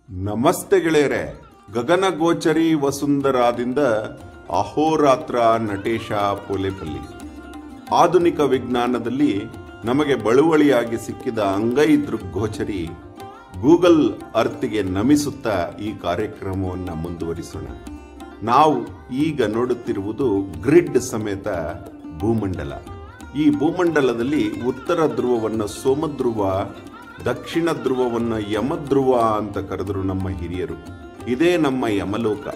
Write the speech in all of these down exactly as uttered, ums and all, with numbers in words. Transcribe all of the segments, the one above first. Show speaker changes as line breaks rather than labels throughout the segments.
ನಮಸ್ತೆ ಗೆಳೆಯರೆ. ಗಗನಗೋಚರಿ ವಸುಂಧರಾದಿಂದ ಅಹೋರಾತ್ರ ನಟೇಶ ಪೋಲೆಪಲ್ಲಿ. ಆಧುನಿಕ ವಿಜ್ಞಾನದಲ್ಲಿ ನಮಗೆ ಬಳುವಳಿಯಾಗಿ ಸಿಕ್ಕಿದ ಅಂಗೈ ದೃಗ್ಗೋಚರಿ ಗೂಗಲ್ ಅರ್ತ್ಗೆ ನಮಿಸುತ್ತಾ ಈ ಕಾರ್ಯಕ್ರಮವನ್ನು ಮುಂದುವರಿಸೋಣ. ನಾವು ಈಗ ನೋಡುತ್ತಿರುವುದು ಗ್ರಿಡ್ ಸಮೇತ ಭೂಮಂಡಲ. ಈ ಭೂಮಂಡಲದಲ್ಲಿ ಉತ್ತರ ಧ್ರುವವನ್ನು ಸೋಮಧ್ರುವ, ದಕ್ಷಿಣ ಧ್ರುವವನ್ನು ಯಮಧ್ರುವ ಅಂತ ಕರೆದರು ನಮ್ಮ ಹಿರಿಯರು. ಇದೇ ನಮ್ಮ ಯಮಲೋಕ,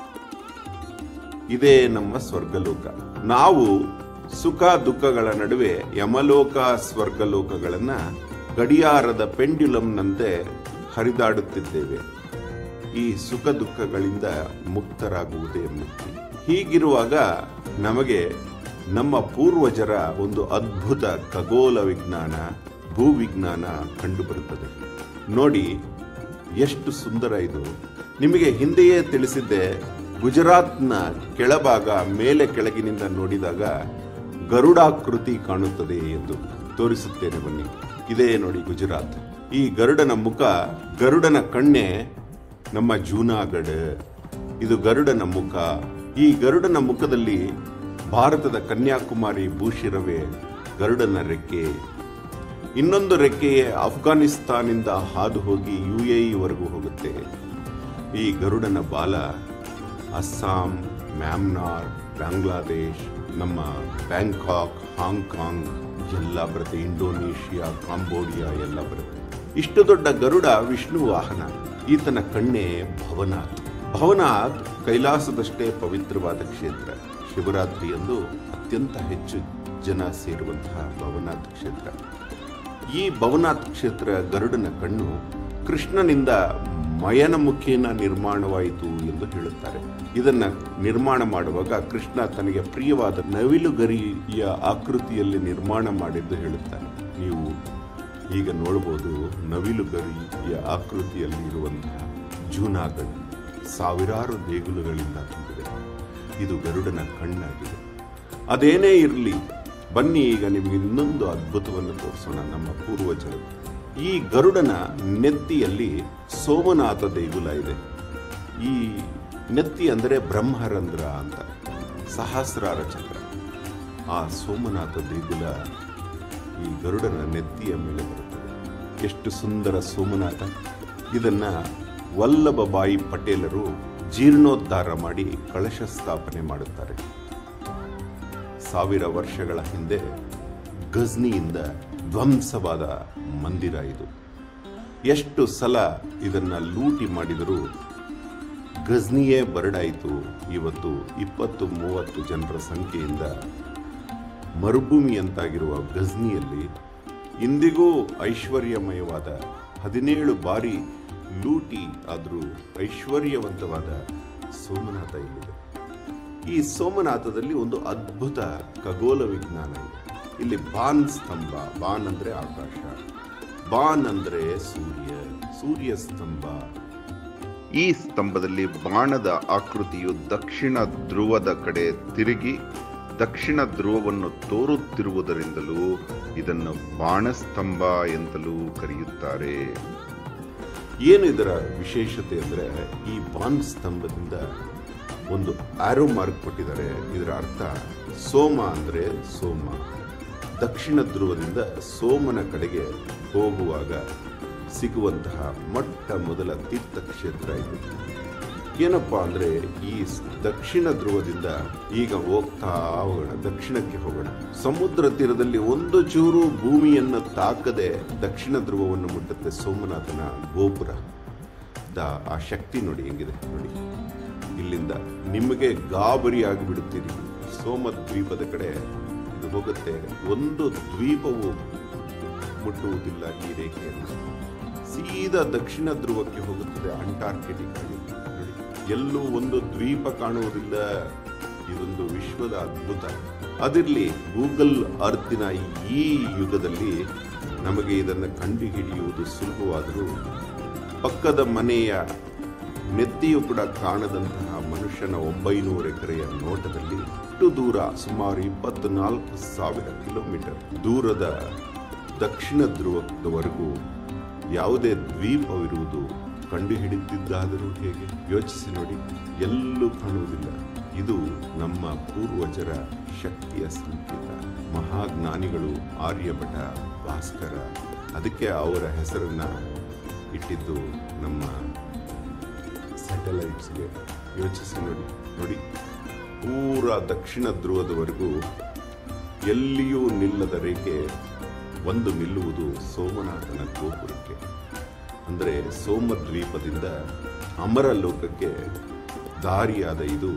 ಇದೇ ನಮ್ಮ ಸ್ವರ್ಗಲೋಕ. ನಾವು ಸುಖ ದುಃಖಗಳ ನಡುವೆ ಯಮಲೋಕ ಸ್ವರ್ಗಲೋಕಗಳನ್ನ ಗಡಿಯಾರದ ಪೆಂಡ್ಯುಲಂನಂತೆ ಹರಿದಾಡುತ್ತಿದ್ದೇವೆ. ಈ ಸುಖ ದುಃಖಗಳಿಂದ ಮುಕ್ತರಾಗುವುದೇ ಮುಕ್ತಿ. ಹೀಗಿರುವಾಗ ನಮಗೆ ನಮ್ಮ ಪೂರ್ವಜರ ಒಂದು ಅದ್ಭುತ ಖಗೋಳ ವಿಜ್ಞಾನ, ಭೂವಿಜ್ಞಾನ ಕಂಡುಬರುತ್ತದೆ. ನೋಡಿ ಎಷ್ಟು ಸುಂದರ ಇದು. ನಿಮಗೆ ಹಿಂದೆಯೇ ತಿಳಿಸಿದ್ದೆ, ಗುಜರಾತ್ನ ಕೆಳಭಾಗ ಮೇಲೆ ಕೆಳಗಿನಿಂದ ನೋಡಿದಾಗ ಗರುಡಾಕೃತಿ ಕಾಣುತ್ತದೆ ಎಂದು. ತೋರಿಸುತ್ತೇನೆ ಬನ್ನಿ. ಇದೇ ನೋಡಿ ಗುಜರಾತ್. ಈ ಗರುಡನ ಮುಖ, ಗರುಡನ ಕಣ್ಣೆ ನಮ್ಮ ಜೂನಾಗಢ. ಇದು ಗರುಡನ ಮುಖ. ಈ ಗರುಡನ ಮುಖದಲ್ಲಿ ಭಾರತದ ಕನ್ಯಾಕುಮಾರಿ ಭೂಶಿರವೇ ಗರುಡನ ರೆಕ್ಕೆ. ಇನ್ನೊಂದು ರೆಕ್ಕೆಯೇ ಅಫ್ಘಾನಿಸ್ತಾನಿಂದ ಹಾದು ಹೋಗಿ ಯು ಎ ಇ ವರೆಗೂ ಹೋಗುತ್ತೆ. ಈ ಗರುಡನ ಬಾಲ ಅಸ್ಸಾಂ, ಮ್ಯಾನ್ಮಾರ್, ಬಾಂಗ್ಲಾದೇಶ್, ನಮ್ಮ ಬ್ಯಾಂಕಾಕ್, ಹಾಂಗ್ಕಾಂಗ್ ಎಲ್ಲ ಬರುತ್ತೆ. ಇಂಡೋನೇಷಿಯಾ, ಕಾಂಬೋಡಿಯಾ ಎಲ್ಲ ಬರುತ್ತೆ. ಇಷ್ಟು ದೊಡ್ಡ ಗರುಡ ವಿಷ್ಣು ವಾಹನ. ಈತನ ಕಣ್ಣೆ ಭವನಾಥ್. ಭವನಾಥ್ ಕೈಲಾಸದಷ್ಟೇ ಪವಿತ್ರವಾದ ಕ್ಷೇತ್ರ. ಶಿವರಾತ್ರಿಯಂದು ಅತ್ಯಂತ ಹೆಚ್ಚು ಜನ ಸೇರುವಂತಹ ಭವನಾಥ್ ಕ್ಷೇತ್ರ. ಈ ಭವನಾಥ್ ಕ್ಷೇತ್ರ ಗರುಡನ ಕಣ್ಣು ಕೃಷ್ಣನಿಂದ ಮಯನ ಮುಖೇನ ನಿರ್ಮಾಣವಾಯಿತು ಎಂದು ಹೇಳುತ್ತಾರೆ. ಇದನ್ನ ನಿರ್ಮಾಣ ಮಾಡುವಾಗ ಕೃಷ್ಣ ತನಗೆ ಪ್ರಿಯವಾದ ನವಿಲುಗರಿಯ ಆಕೃತಿಯಲ್ಲಿ ನಿರ್ಮಾಣ ಮಾಡಿದ್ದು ಹೇಳುತ್ತಾರೆ. ನೀವು ಈಗ ನೋಡಬಹುದು ನವಿಲುಗರಿಯ ಆಕೃತಿಯಲ್ಲಿ ಇರುವಂತಹ ಜೂನಾಗಢ ಸಾವಿರಾರು ದೇಗುಲಗಳಿಂದ ತುಂಬಿದೆ. ಇದು ಗರುಡನ ಕಣ್ಣಾಗಿದೆ. ಅದೇನೇ ಇರಲಿ, ಬನ್ನಿ ಈಗ ನಿಮಗೆ ಇನ್ನೊಂದು ಅದ್ಭುತವನ್ನು ತೋರಿಸೋಣ ನಮ್ಮ ಪೂರ್ವಜರು. ಈ ಗರುಡನ ನೆತ್ತಿಯಲ್ಲಿ ಸೋಮನಾಥ ದೇಗುಲ ಇದೆ. ಈ ನೆತ್ತಿ ಅಂದರೆ ಬ್ರಹ್ಮರಂಧ್ರ ಅಂತ, ಸಹಸ್ರಾರ ಚಕ್ರ. ಆ ಸೋಮನಾಥ ದೇಗುಲ ಈ ಗರುಡನ ನೆತ್ತಿಯ ಮೇಲೆ ಬರುತ್ತದೆ. ಎಷ್ಟು ಸುಂದರ ಸೋಮನಾಥ. ಇದನ್ನ ವಲ್ಲಭಭಾಯಿ ಪಟೇಲರು ಜೀರ್ಣೋದ್ಧಾರ ಮಾಡಿ ಕಳಶ ಸ್ಥಾಪನೆ ಮಾಡುತ್ತಾರೆ. ಸಾವಿರ ವರ್ಷಗಳ ಹಿಂದೆ ಗಜ್ನಿಯಿಂದ ಧ್ವಂಸವಾದ ಮಂದಿರ ಇದು. ಎಷ್ಟು ಸಲ ಇದನ್ನ ಲೂಟಿ ಮಾಡಿದರೂ ಗಜ್ನಿಯೇ ಬರಡಾಯಿತು. ಇವತ್ತು ಇಪ್ಪತ್ತು ಮೂವತ್ತು ಜನರ ಸಂಖ್ಯೆಯಿಂದ ಮರುಭೂಮಿಯಂತಾಗಿರುವ ಗಜ್ನಿಯಲ್ಲಿ ಇಂದಿಗೂ ಐಶ್ವರ್ಯಮಯವಾದ ಹದಿನೇಳು ಬಾರಿ ಲೂಟಿ ಆದರೂ ಐಶ್ವರ್ಯವಂತವಾದ ಸೋಮನಾಥ ಇಲ್ಲಿದೆ. ಈ ಸೋಮನಾಥದಲ್ಲಿ ಒಂದು ಅದ್ಭುತ ಖಗೋಳ ವಿಜ್ಞಾನ ಇದೆ. ಇಲ್ಲಿ ಬಾನ್ ಸ್ತಂಭ. ಬಾನ್ ಅಂದ್ರೆ ಆಕಾಶ, ಬಾನ್ ಅಂದ್ರೆ ಸೂರ್ಯ, ಸೂರ್ಯ ಸ್ತಂಭ. ಈ ಸ್ತಂಭದಲ್ಲಿ ಬಾಣದ ಆಕೃತಿಯು ದಕ್ಷಿಣ ಧ್ರುವದ ಕಡೆ ತಿರುಗಿ ದಕ್ಷಿಣ ಧ್ರುವವನ್ನು ತೋರುತ್ತಿರುವುದರಿಂದಲೂ ಇದನ್ನು ಬಾಣಸ್ತಂಭ ಎಂತಲೂ ಕರೆಯುತ್ತಾರೆ. ಏನು ಇದರ ವಿಶೇಷತೆ ಅಂದರೆ, ಈ ಬಾನ್ ಸ್ತಂಭದಿಂದ ಒಂದು ಆರೋ ಮಾರ್ಕ್ ಕೊಟ್ಟಿದ್ದಾರೆ. ಇದರ ಅರ್ಥ ಸೋಮ ಅಂದರೆ ಸೋಮ. ದಕ್ಷಿಣ ಧ್ರುವದಿಂದ ಸೋಮನ ಕಡೆಗೆ ಹೋಗುವಾಗ ಸಿಗುವಂತಹ ಮೊಟ್ಟ ಮೊದಲ ತೀರ್ಥಕ್ಷೇತ್ರ ಇದು. ಏನಪ್ಪ ಅಂದರೆ, ಈ ದಕ್ಷಿಣ ಧ್ರುವದಿಂದ ಈಗ ಹೋಗ್ತಾ ಹೋಗೋಣ, ದಕ್ಷಿಣಕ್ಕೆ ಹೋಗೋಣ. ಸಮುದ್ರ ತೀರದಲ್ಲಿ ಒಂದು ಚೂರು ಭೂಮಿಯನ್ನು ತಾಕದೆ ದಕ್ಷಿಣ ಧ್ರುವವನ್ನು ಮುಟ್ಟುತ್ತೆ ಸೋಮನಾಥನ ಗೋಪುರ. ಆ ಶಕ್ತಿ ನೋಡಿ ಹೆಂಗಿದೆ ನೋಡಿ. ಇಲ್ಲಿಂದ ನಿಮಗೆ ಗಾಬರಿ ಆಗಿಬಿಡುತ್ತೀರಿ. ಸೋಮ ದ್ವೀಪದ ಕಡೆ ಇದು ಹೋಗುತ್ತೆ. ಒಂದು ದ್ವೀಪವು ಮುಟ್ಟುವುದಿಲ್ಲ ಈ ರೇಖೆಯನ್ನು. ಸೀದಾ ದಕ್ಷಿಣ ಧ್ರುವಕ್ಕೆ ಹೋಗುತ್ತದೆ, ಅಂಟಾರ್ಕಿಟಿಕ್. ಎಲ್ಲೂ ಒಂದು ದ್ವೀಪ ಕಾಣುವುದಿಲ್ಲ. ಇದೊಂದು ವಿಶ್ವದ ಅದ್ಭುತ. ಅದಿರಲಿ, ಗೂಗಲ್ ಅರ್ತಿನ ಈ ಯುಗದಲ್ಲಿ ನಮಗೆ ಇದನ್ನು ಕಂಡುಹಿಡಿಯುವುದು ಸುಲಭವಾದರೂ ಪಕ್ಕದ ಮನೆಯ ನೆತ್ತಿಯೂ ಕೂಡ ಕಾಣದಂತಹ ಮನುಷ್ಯನ ಒಂಬೈನೂರು ಎಕರೆಯ ನೋಟದಲ್ಲಿ ಇಷ್ಟು ದೂರ, ಸುಮಾರು ಇಪ್ಪತ್ನಾಲ್ಕು ಸಾವಿರ ಕಿಲೋಮೀಟರ್ ದೂರದ ದಕ್ಷಿಣ ಧ್ರುವದವರೆಗೂ ಯಾವುದೇ ದ್ವೀಪವಿರುವುದು ಕಂಡು ಹಿಡಿದಿದ್ದಾದರೂ ಹೇಗೆ? ಯೋಚಿಸಿ ನೋಡಿ, ಎಲ್ಲೂ ಕಾಣುವುದಿಲ್ಲ. ಇದು ನಮ್ಮ ಪೂರ್ವಜರ ಶಕ್ತಿಯ ಸಂಕೇತ. ಮಹಾಜ್ಞಾನಿಗಳು ಆರ್ಯಭಟ, ಭಾಸ್ಕರ, ಅದಕ್ಕೆ ಅವರ ಹೆಸರನ್ನ ಇಟ್ಟಿದ್ದು ನಮ್ಮ ಸ್ಯಾಟಲೈಟ್ಸ್ಗೆ. ಯೋಚಿಸಿ ನೋಡಿ ನೋಡಿ ಪೂರ ದಕ್ಷಿಣ ಧ್ರುವದವರೆಗೂ ಎಲ್ಲಿಯೂ ನಿಲ್ಲದ ರೇಖೆ ಒಂದು ನಿಲ್ಲುವುದು ಸೋಮನಾಥನ ಗೋಪುರಕ್ಕೆ. ಅಂದರೆ ಸೋಮದ್ವೀಪದಿಂದ ಅಮರ ಲೋಕಕ್ಕೆ ದಾರಿಯಾದ ಇದು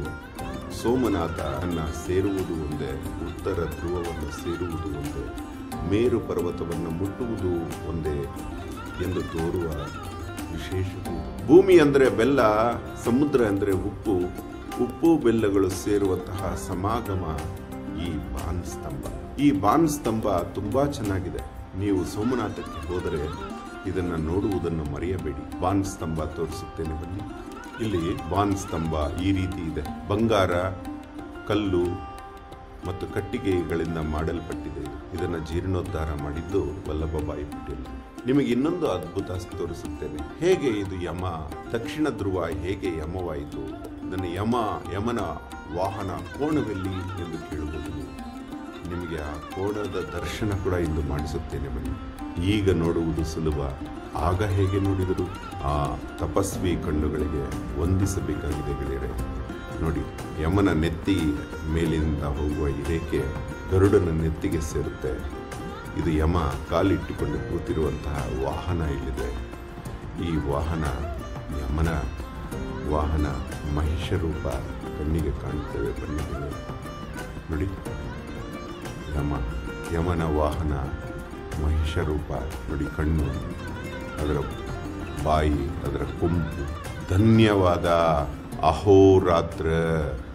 ಸೋಮನಾಥನ ಸೇರುವುದು ಒಂದೇ, ಉತ್ತರ ಧ್ರುವವನ್ನು ಸೇರುವುದು ಒಂದೇ, ಮೇರು ಪರ್ವತವನ್ನು ಮುಟ್ಟುವುದು ಒಂದೇ ಎಂದು ತೋರುವ ವಿಶೇಷತೆ. ಭೂಮಿ ಅಂದರೆ ಬೆಲ್ಲ, ಸಮುದ್ರ ಅಂದರೆ ಉಪ್ಪು, ಉಪ್ಪು ಬೆಲ್ಲಗಳು ಸೇರುವಂತಹ ಸಮಾಗಮ ಈ ಬಾನ್ ಸ್ತಂಭ. ಈ ಬಾನ್ ಸ್ತಂಭ ತುಂಬಾ ಚೆನ್ನಾಗಿದೆ. ನೀವು ಸೋಮನಾಥಕ್ಕೆ ಹೋದರೆ ಇದನ್ನು ನೋಡುವುದನ್ನು ಮರೆಯಬೇಡಿ. ಬಾನ್ ಸ್ತಂಭ ತೋರಿಸುತ್ತೇನೆ ಬನ್ನಿ. ಇಲ್ಲಿ ಬಾನ್ ಸ್ತಂಭ ಈ ರೀತಿ ಇದೆ. ಬಂಗಾರ, ಕಲ್ಲು ಮತ್ತು ಕಟ್ಟಿಗೆಗಳಿಂದ ಮಾಡಲ್ಪಟ್ಟಿದೆ. ಇದನ್ನು ಜೀರ್ಣೋದ್ಧಾರ ಮಾಡಿದ್ದು ವಲ್ಲಭಭಾಯಿ ಪಟೇಲ್. ನಿಮಗೆ ಇನ್ನೊಂದು ಅದ್ಭುತ ತೋರಿಸುತ್ತೇನೆ. ಹೇಗೆ ಇದು ಯಮ, ದಕ್ಷಿಣ ಧ್ರುವ ಹೇಗೆ ಯಮವಾಯಿತು? ಇದನ್ನು ಯಮ, ಯಮನ ವಾಹನ ಕೋಣವೆಲ್ಲಿ ಎಂದು ಕೇಳಬಹುದು. ನಿಮಗೆ ಆ ಕೋಣದ ದರ್ಶನ ಕೂಡ ಇಂದು ಮಾಡಿಸುತ್ತೇನೆ ಬನ್ನಿ. ಈಗ ನೋಡುವುದು ಸುಲಭ, ಆಗ ಹೇಗೆ ನೋಡಿದರು? ಆ ತಪಸ್ವಿ ಕಣ್ಣುಗಳಿಗೆ ವಂದಿಸಬೇಕಾಗಿದೆ ಗೆಳೆಯರೆ. ನೋಡಿ, ಯಮನ ನೆತ್ತಿ ಮೇಲಿನಿಂದ ಹೋಗುವ ಈ ರೇಖೆ ಗರುಡನ ನೆತ್ತಿಗೆ ಸೇರುತ್ತೆ. ಇದು ಯಮ ಕಾಲಿಟ್ಟುಕೊಂಡು ಕೂತಿರುವಂತಹ ವಾಹನ ಇಲ್ಲಿದೆ. ಈ ವಾಹನ ಯಮನ ವಾಹನ, ಮಹಿಷ ರೂಪ ಕಣ್ಣಿಗೆ ಕಾಣುತ್ತೇವೆ. ಬನ್ನಿ ನೋಡಿ, ಯಮ, ಯಮನ ವಾಹನ ಮಹಿಷ ರೂಪ ನೋಡಿ. ಕಣ್ಣು, ಅದರ ಬಾಯಿ, ಅದರ ಕೊಂಬು. ಧನ್ಯವಾದ. ಅಹೋರಾತ್ರ.